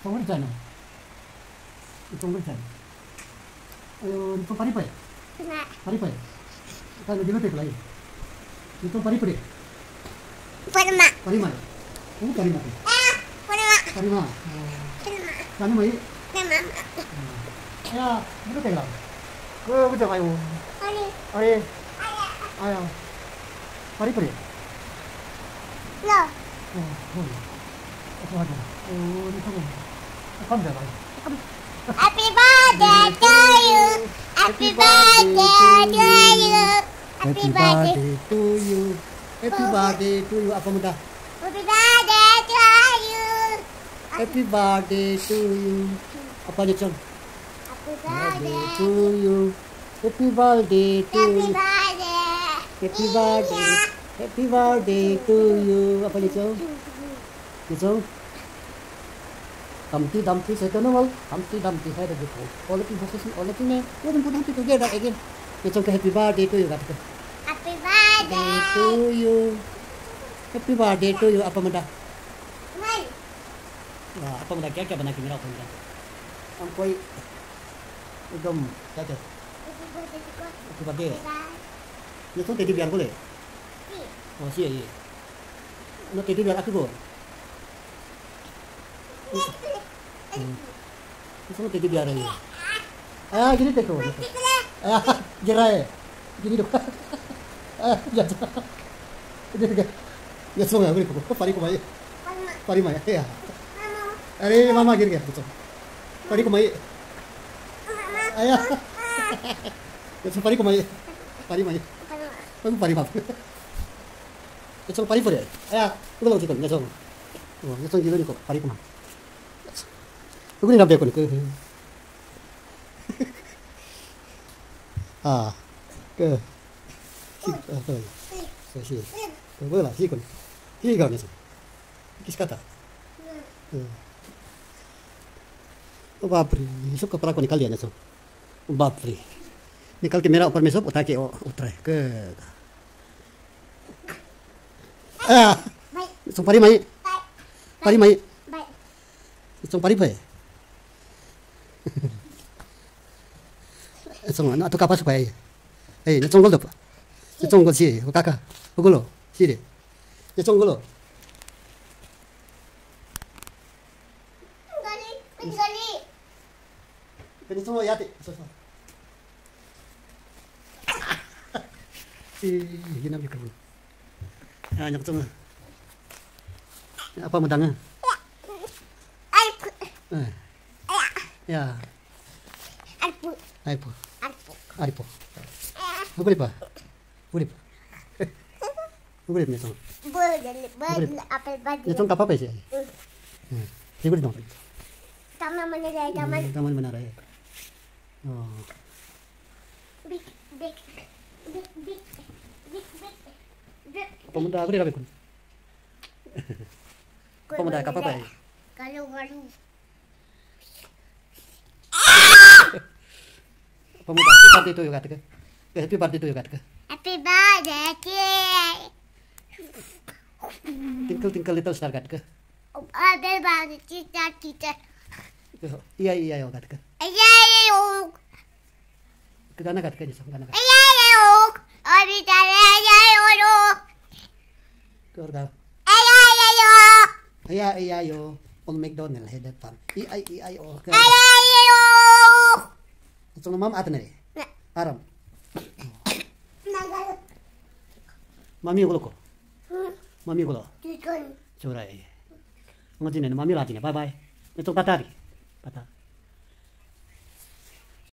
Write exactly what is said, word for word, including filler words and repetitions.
Itong rizano. Itong rizano. Ayun, itong paripay. Paripay. Kano dito tayo lagi. Itong paripay. Parima. Parimay. Ano parimay? Ah, parima. Parima. Parima. Kano may? Parima. Kaya, dito tayo lang. Ke, betul kayo. Ari. Ari. Ayaw. Paripay. No. Oh, boleh. Apa ada? Oh, ini kamu. Kamu dah lagi. Happy birthday to you. Happy birthday to you. Happy birthday to you. Happy birthday to you. Apa mudah? Happy birthday to you. Happy birthday to you. Apa dia cong? Happy Birthday birthday. to you. Happy birthday to Happy you. birthday. Happy birthday. Happy birthday to you. Apa dia cong? Dia cong? Humpty Dumpty said no, Humpty Dumpty had a good hope. All of you possession, all of you may, let them put Humpty together again. It's okay, happy birthday to you, Gatka. Happy Birthday birthday. to you. Happy birthday to you. Apa muda? Mai. Wah, apa muda? क्या क्या बना के मेरा फोन का? हम कोई एकदम क्या क्या? Happy birthday to God. Happy birthday. Bye. ये तो टेडी बियर बोले? Si. Oh sih ये. No teddy bear aku go. Itu no teddy bear है. Ah, gini teko. Ah, gerai. Gini dok. Ah, jatuh. Ini juga. Ya semua ya, beri kok. Pari kumai. Mama. Pari mai. Ya. Mama. अरे मामा गिर गया बेचो परी को माई आया बेचो परी को माई परी माई परी परी बाप बेचो परी परी आया उधर लौट चल बेचो वो बेचो गिर गया परी को माई उगनी ना देखो निक 아 그 시, 그 뭐라 시건 시가 안에서 किसका ओ बाप रे ये सब कपड़ा को निकाल दिया ना सब बाप रे निकाल के मेरा ऊपर में सब उठा के उतरा है के आ सब परी माई परी माई सब परी पे सब ना तो कापा सुपाई ए ये中国的这中国戏我看看不够了是的这中国了Ini semua ya, Tik. Ih, gini aja kamu. Ya, nyak semua. Apa mudangnya? Eh. Ya. Arpu. Aipo. Arpu. Aripo. Boleh pa? Boleh pa? Boleh ni semua. Boleh, boleh. Apel bagi. Ni semua apa sih? Hmm. Ni boleh dong. Taman mana dia? Taman. Taman mana dia? Oh. Big, big, big, big, big, big, big. Pemuda aku dia apa pun? Pemuda apa apa? Galu, galu. Pemuda happy birthday to you kata ke? Happy birthday to you kata ke? Happy birthday. Tinkle tinkle little star kata ke? Happy birthday, cita cita. Iya iya yo kata ke? Iya iya. Ke gana kata ke ni sama gana kata. Iya iya. Abi tara iya iya. Ke orga. Iya iya. Iya iya yo. On McDonald head that pan. I I I o. Iya iya. Itu nama apa nih? Aram. Nagalu. Mami ko ko. Mami ko. Tikon. Corai. Ngajin ni mami latih ni. Bye bye. Itu patari. Patah.